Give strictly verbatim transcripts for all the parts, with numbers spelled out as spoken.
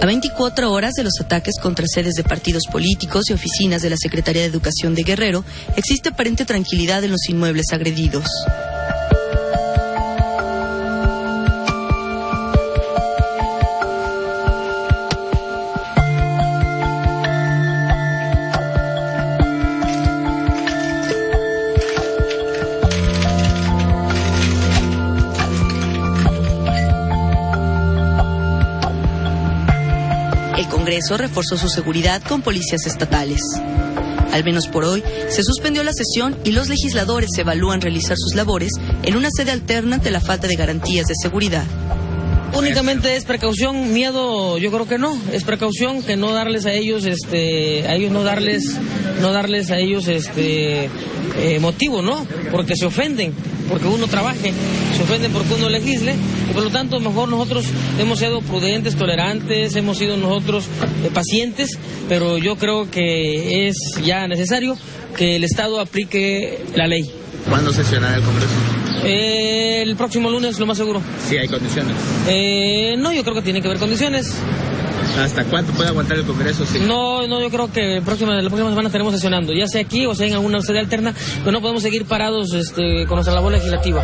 A veinticuatro horas de los ataques contra sedes de partidos políticos y oficinas de la Secretaría de Educación de Guerrero, existe aparente tranquilidad en los inmuebles agredidos. El Congreso reforzó su seguridad con policías estatales. Al menos por hoy, se suspendió la sesión y los legisladores evalúan realizar sus labores en una sede alterna ante la falta de garantías de seguridad. Únicamente es precaución, miedo, yo creo que no, es precaución que no darles a ellos, este, a ellos no darles, no darles a ellos, este, eh, motivo, ¿no? Porque se ofenden, porque uno trabaje, se ofenden porque uno legisle, y por lo tanto mejor nosotros hemos sido prudentes, tolerantes, hemos sido nosotros eh, pacientes, pero yo creo que es ya necesario que el Estado aplique la ley. ¿Cuándo sesionará el Congreso? Eh, el próximo lunes, lo más seguro. ¿Sí hay condiciones? Eh, no, yo creo que tiene que haber condiciones. ¿Hasta cuánto puede aguantar el Congreso? Sí. No, no, yo creo que próxima, la próxima semana estaremos sesionando, ya sea aquí o sea en alguna sede alterna, pero no podemos seguir parados este, con nuestra labor legislativa.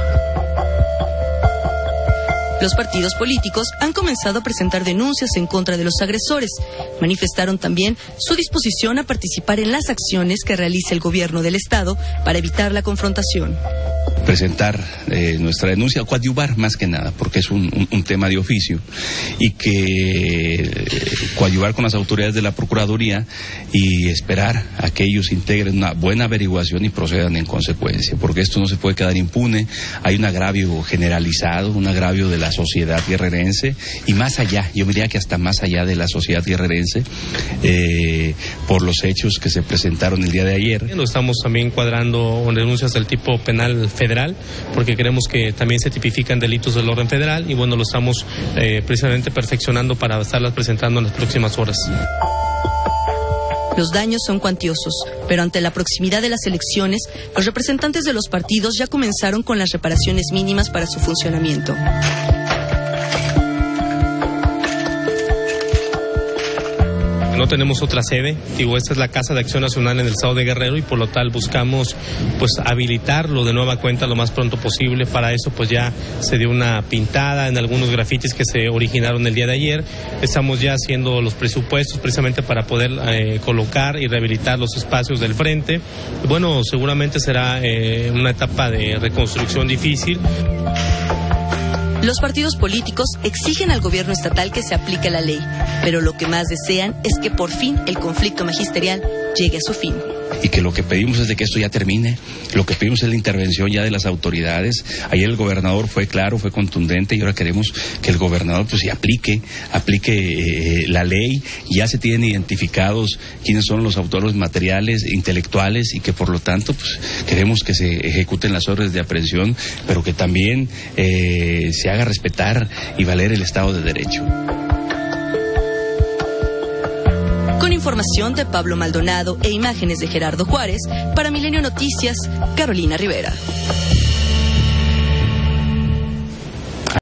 Los partidos políticos han comenzado a presentar denuncias en contra de los agresores. Manifestaron también su disposición a participar en las acciones que realice el gobierno del Estado para evitar la confrontación. Presentar eh, nuestra denuncia, coadyuvar más que nada, porque es un, un, un tema de oficio, y que eh, coadyuvar con las autoridades de la Procuraduría y esperar a que ellos integren una buena averiguación y procedan en consecuencia, porque esto no se puede quedar impune. Hay un agravio generalizado, un agravio de la sociedad guerrerense, y más allá, yo diría que hasta más allá de la sociedad guerrerense, eh, por los hechos que se presentaron el día de ayer. Lo estamos también cuadrando denuncias del tipo penal federal, porque creemos que también se tipifican delitos del orden federal, y bueno, lo estamos eh, precisamente perfeccionando para estarlas presentando en las próximas horas. Los daños son cuantiosos, pero ante la proximidad de las elecciones, los representantes de los partidos ya comenzaron con las reparaciones mínimas para su funcionamiento. No tenemos otra sede, digo, esta es la Casa de Acción Nacional en el Estado de Guerrero, y por lo tal buscamos pues habilitarlo de nueva cuenta lo más pronto posible. Para eso pues ya se dio una pintada en algunos grafitis que se originaron el día de ayer. Estamos ya haciendo los presupuestos precisamente para poder eh, colocar y rehabilitar los espacios del frente. Bueno, seguramente será eh, una etapa de reconstrucción difícil. Los partidos políticos exigen al gobierno estatal que se aplique la ley, pero lo que más desean es que por fin el conflicto magisterial llegue a su fin. Y que lo que pedimos es de que esto ya termine, lo que pedimos es la intervención ya de las autoridades. Ayer el gobernador fue claro, fue contundente, y ahora queremos que el gobernador pues ya aplique, aplique eh, la ley. Ya se tienen identificados quiénes son los autores materiales, intelectuales, y que por lo tanto pues queremos que se ejecuten las órdenes de aprehensión, pero que también eh, se haga respetar y valer el Estado de Derecho. Con información de Pablo Maldonado e imágenes de Gerardo Juárez, para Milenio Noticias, Carolina Rivera.